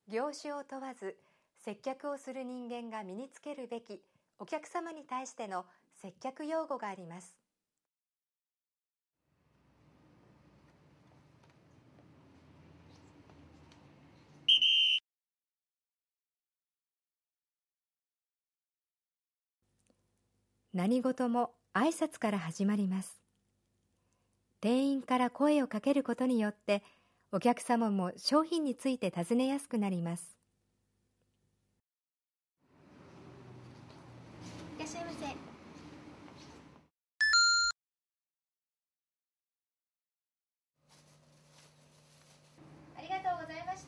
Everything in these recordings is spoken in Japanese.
業種を問わず接客をする人間が身につけるべきお客様に対しての接客用語があります。何事も挨拶から始まります。店員から声をかけることによってお客様も商品について尋ねやすくなります。 いらっしゃいませ。ありがとうございました。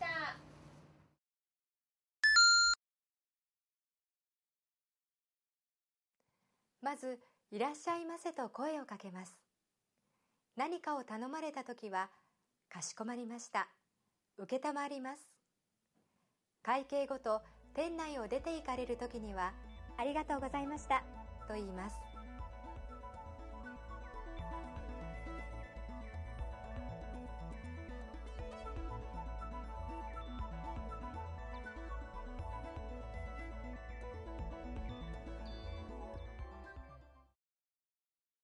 まず、いらっしゃいませと声をかけます。何かを頼まれたときは、かしこまりました。承ります。会計後と店内を出て行かれるときには、 ありがとうございましたと言います。